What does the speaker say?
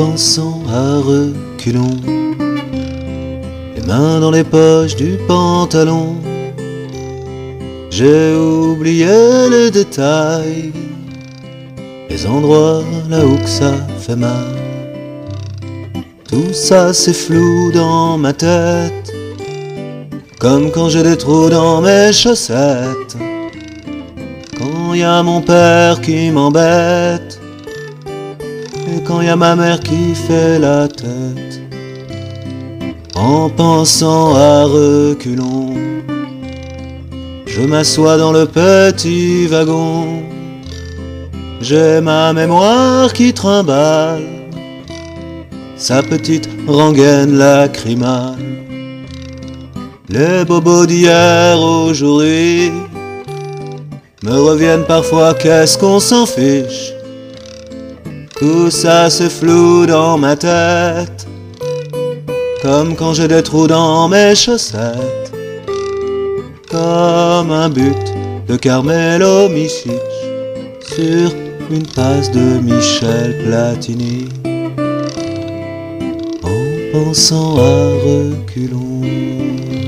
pensant à reculons, les mains dans les poches du pantalon. J'ai oublié les détails, les endroits là où que ça fait mal. Tout ça c'est flou dans ma tête, comme quand j'ai des trous dans mes chaussettes. Quand y a mon père qui m'embête, et quand y a ma mère qui fait la tête. En pensant à reculons, je m'assois dans le petit wagon. J'ai ma mémoire qui trimballe sa petite rengaine lacrymale. Les bobos d'hier aujourd'hui me reviennent parfois, qu'est-ce qu'on s'en fiche. Tout ça c'est flou dans ma tête, comme quand j'ai des trous dans mes chaussettes. Comme un but de Carmelo Michich sur une passe de Michel Platini. En pensant à reculons.